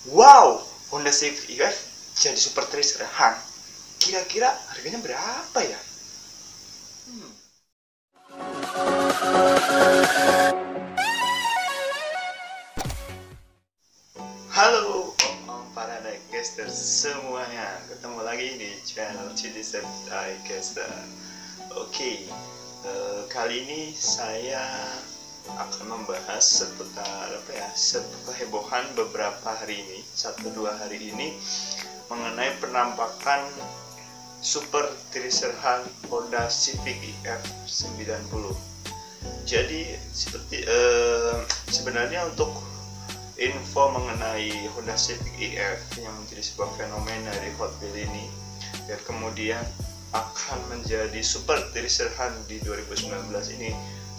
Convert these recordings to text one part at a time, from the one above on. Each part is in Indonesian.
Wow, Honda Civic EF jadi super tracer Han. Kira-kira harganya berapa ya? Halo om-om para diecasters semuanya, ketemu lagi di channel Citizen Diecaster. Oke, kali ini saya akan membahas seputar kehebohan beberapa hari ini, 1-2 hari ini, mengenai penampakan Super Tracer Han Honda Civic EF 90. Jadi sebenarnya untuk info mengenai Honda Civic EF yang menjadi sebuah fenomena di Hot Wheels ini dan kemudian akan menjadi Super Tracer Han di 2019 ini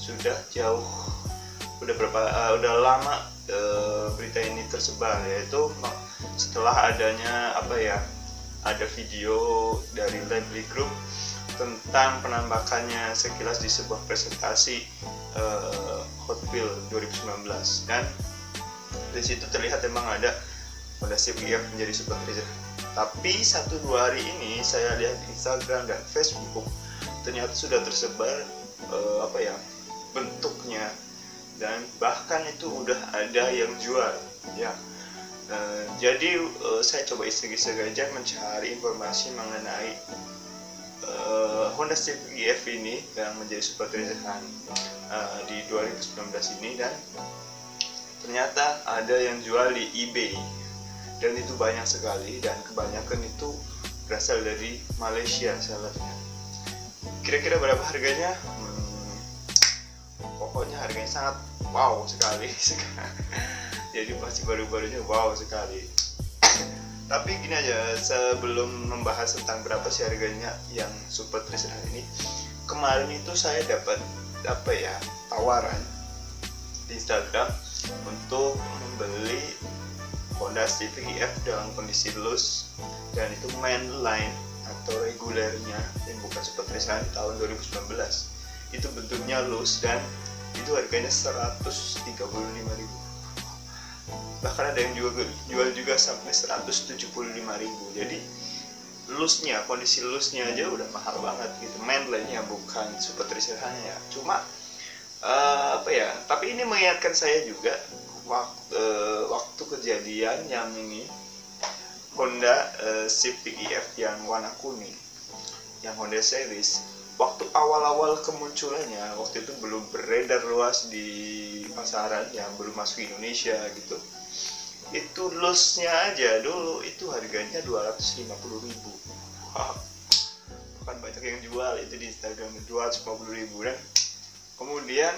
udah lama berita ini tersebar, yaitu setelah adanya ada video dari Lively Group tentang penampakannya sekilas di sebuah presentasi Hot Wheels 2019, dan di situ terlihat memang ada Honda Civic EF menjadi Super Tracer. Tapi 1-2 hari ini saya lihat di Instagram dan Facebook ternyata sudah tersebar bentuknya, dan bahkan itu udah ada yang jual ya. Jadi saya coba iseng-iseng aja mencari informasi mengenai Honda Civic EF ini yang menjadi Super Tracer di 2019 ini, dan ternyata ada yang jual di eBay, dan itu banyak sekali, dan kebanyakan itu berasal dari Malaysia sellernya. Kira-kira berapa harganya? Pokoknya harganya sangat wow sekali. Jadi pasti baru-barunya wow sekali. Tapi gini aja, sebelum membahas tentang berapa sih harganya yang Super Tracer ini, kemarin itu saya dapat tawaran di Instagram untuk membeli Honda Civic EF dalam kondisi loose, dan itu mainline atau regulernya yang bukan Super Tracer tahun 2019. Itu bentuknya loose dan itu harganya 135.000. Bahkan ada yang jual juga sampai 175.000. Jadi loose-nya, kondisi loose-nya aja udah mahal banget gitu. Mainline-nya bukan Super Tracer ya. Cuma tapi ini mengingatkan saya juga waktu kejadian yang ini Honda Civic EF yang warna kuning, yang Honda series. Waktu awal-awal kemunculannya, waktu itu belum beredar luas di pasaran, yang belum masuk Indonesia gitu. Itu loose-nya aja dulu itu harganya 250.000. Bukan banyak yang jual itu di Instagram, 250.000. Dan kemudian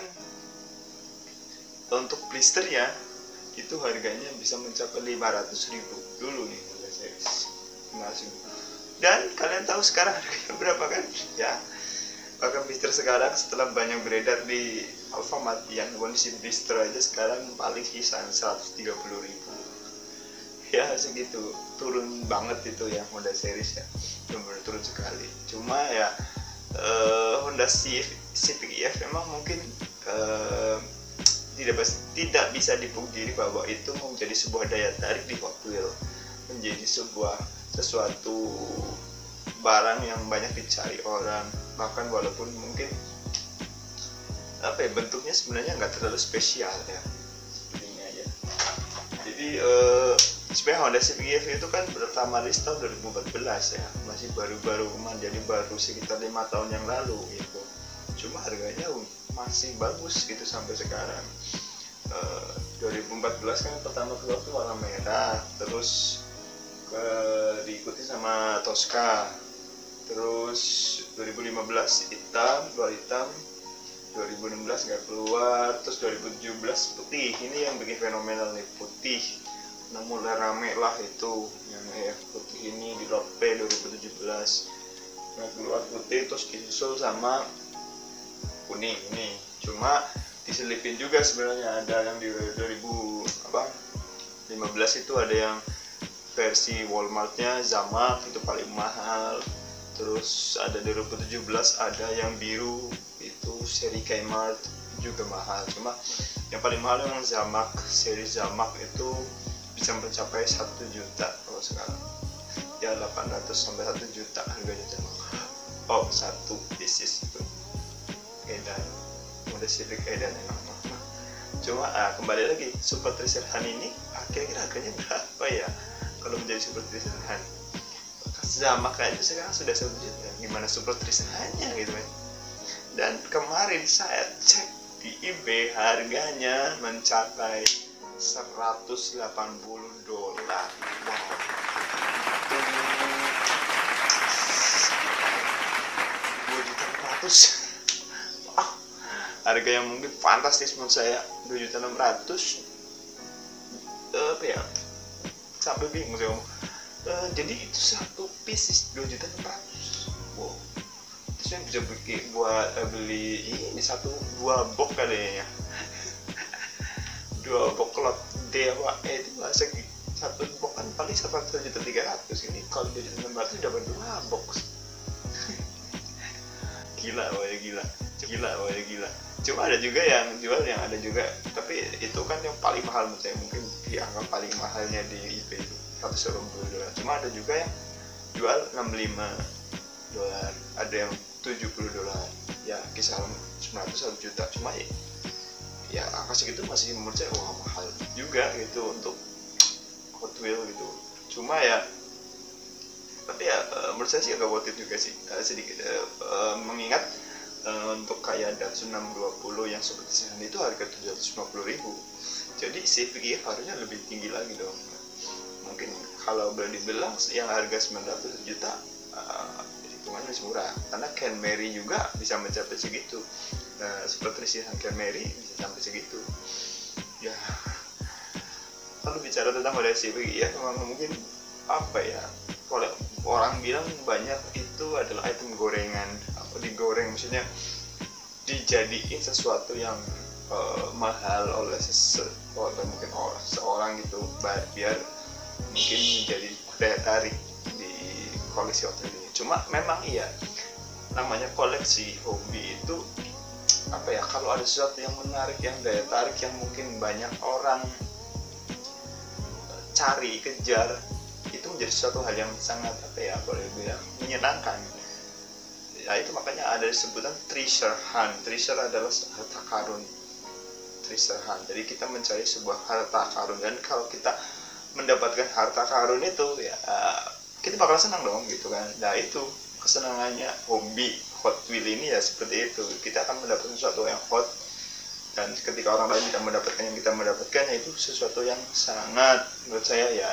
untuk blisternya itu harganya bisa mencapai 500.000 dulu nih Honda series. Dan kalian tahu sekarang harganya berapa kan? Ya, bahkan blister sekarang setelah banyak beredar di Alfamart, yang kondisi blister aja sekarang paling kisaran 130.000. Ya segitu, turun banget itu yang Honda series ya, benar-benar turun sekali. Cuma ya Honda Civic EF memang mungkin tidak bisa dipungkiri bahwa itu menjadi sebuah daya tarik di Hot Wheels, menjadi sesuatu barang yang banyak dicari orang, bahkan walaupun mungkin bentuknya sebenarnya nggak terlalu spesial ya, seperti ini aja. Jadi sebenarnya Honda Civic EF itu kan pertama rilis tahun 2014 ya, masih baru-baru jadi baru sekitar 5 tahun yang lalu gitu. Cuma harganya masih bagus gitu sampai sekarang. 2014 kan pertama keluar tuh warna merah, terus diikuti sama Tosca, terus 2015 hitam, 2016 nggak keluar, terus 2017 putih. Ini yang bikin fenomenal nih, putih. Nah, mulai rame lah itu yang EF putih ini di Lot P 2017. Nah, keluar putih terus disusul sama kuning ini. Cuma diselipin juga sebenarnya, ada yang di 2015 itu ada yang versi Walmartnya Zamak, itu paling mahal. Terus ada 2017 ada yang biru, itu seri Kmart juga mahal. Cuma yang paling mahal memang Zamak, seri Zamak itu bisa mencapai 1 juta kalau sekarang ya, 800 sampai 1 juta harganya memang. Oh, satu pieces itu edan, Honda Civic edan emang. Cuma kembali lagi, Super Treasure Hunt ini kira-kira harganya berapa ya kalau menjadi Super Treasure Hunt? Sama kayak sekarang sudah 1 juta, gimana Super Treasure Hunt-nya gitu kan. Dan kemarin saya cek di eBay harganya mencapai $180. Wow, itu 2.600.000. Wow, harga yang mungkin fantastis menurut saya. 2.600.000 apa ya, sampai bingung saya ngomong. Jadi itu satu piece 2.600.000. Wow, itu saya bisa beli ini satu 2 box kayaknya. 2 box lot dewa itu masa satu box kan paling 1.300.000. Ini kalau 2.600.000 dapat 2 box. Gila. Cuma ada juga yang jual, yang ada juga, tapi itu kan yang paling mahal menurut saya, mungkin dianggap paling mahalnya di eBay itu $120. Cuma ada juga yang jual $65, ada yang $70, ya kisaran 900 juta. Cuma ya angka segitu masih menurut saya wah mahal juga gitu untuk Hot Wheels gitu. Cuma ya tapi ya menurut saya sih agak worth it juga sih, sedikit mengingat untuk kayak Datsun 620 yang Super Treasure itu harga 750.000. Jadi Civic EF harusnya lebih tinggi lagi dong. Mungkin kalau boleh dibilang yang harga 900 juta hitungannya masih murah, karena Camry juga bisa mencapai segitu. Super Treasure Camry bisa sampai segitu ya. Kalau bicara tentang Honda Civic ya, memang mungkin apa ya, kalau orang bilang banyak itu adalah item gorengan, apa digoreng, maksudnya dijadiin sesuatu yang mahal oleh mungkin seorang gitu, biar mungkin menjadi daya tarik di koleksi hotel ini. Cuma memang iya, namanya koleksi hobi itu apa ya, kalau ada sesuatu yang menarik, yang daya tarik, yang mungkin banyak orang cari, kejar, itu menjadi suatu hal yang sangat apa ya, boleh bilang menyenangkan. Ya itu makanya ada sebutan treasure hunt. Treasure adalah harta karun. Treasure hunt. Jadi kita mencari sebuah harta karun, dan kalau kita mendapatkan harta karun itu ya kita bakal senang dong gitu kan. Nah itu kesenangannya hobi Hot Wheel ini ya seperti itu. Kita akan mendapatkan sesuatu yang hot, dan ketika orang lain tidak mendapatkan yang kita mendapatkan, itu sesuatu yang sangat menurut saya ya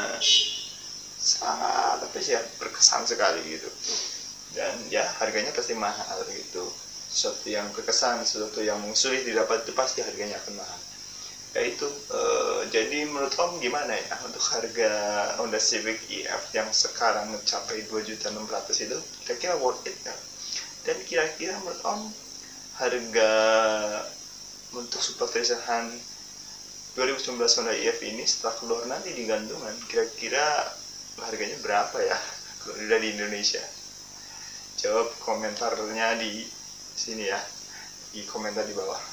sangat apa sih ya, berkesan sekali gitu. Dan ya harganya pasti mahal gitu. Sesuatu yang berkesan, sesuatu yang sulit didapat itu pasti harganya akan mahal. Ya itu jadi menurut Om gimana ya untuk harga Honda Civic EF yang sekarang mencapai 2.600.000 itu, kira-kira worth it kan? Dan kira-kira menurut Om harga untuk Super Treasure Hunt 2019 Honda EF ini setelah keluar nanti di gantungan, kira-kira harganya berapa ya kalau udah di Indonesia? Jawab komentarnya di sini ya, di komentar di bawah.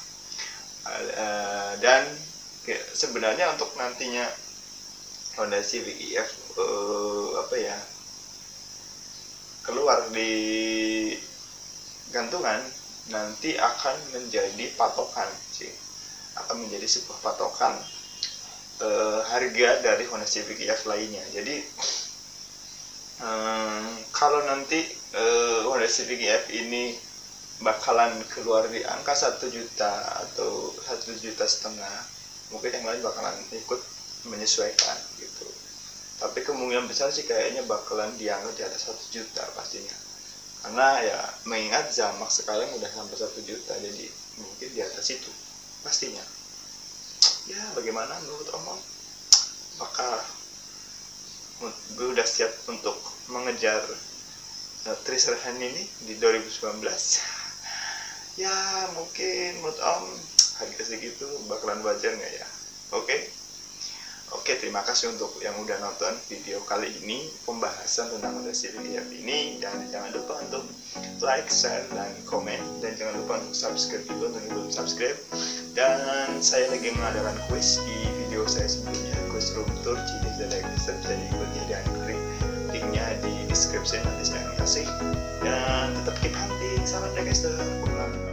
Dan sebenarnya untuk nantinya Honda Civic EF apa ya, keluar di gantungan, nanti akan menjadi patokan sih, akan menjadi sebuah patokan harga dari Honda Civic EF lainnya. Jadi kalau nanti Honda Civic EF ini bakalan keluar di angka 1 juta atau 1,5 juta, mungkin yang lain bakalan ikut menyesuaikan gitu. Tapi kemungkinan besar sih kayaknya bakalan diangkat di atas 1 juta pastinya, karena ya mengingat Zamax sekarang udah sampai 1 juta, jadi mungkin di atas itu pastinya. Ya bagaimana menurut Om? Apakah gue udah siap untuk mengejar Treasure Hunt ini di 2019? Ya mungkin menurut Om harga segitu bakalan wajar nggak ya? Oke, terima kasih untuk yang udah nonton video kali ini, pembahasan tentang Honda Civic EF ini. Dan jangan lupa untuk like, share, dan komen. Dan jangan lupa untuk subscribe juga untuk yang belum subscribe. Dan saya lagi mengadakan quiz di video saya sebelumnya. Ghost Room Tour Cities dan Dexter bisa diikut jadi antri. Linknya di description nanti saya kasih. Dan tetap keep hunting, salam Dexter.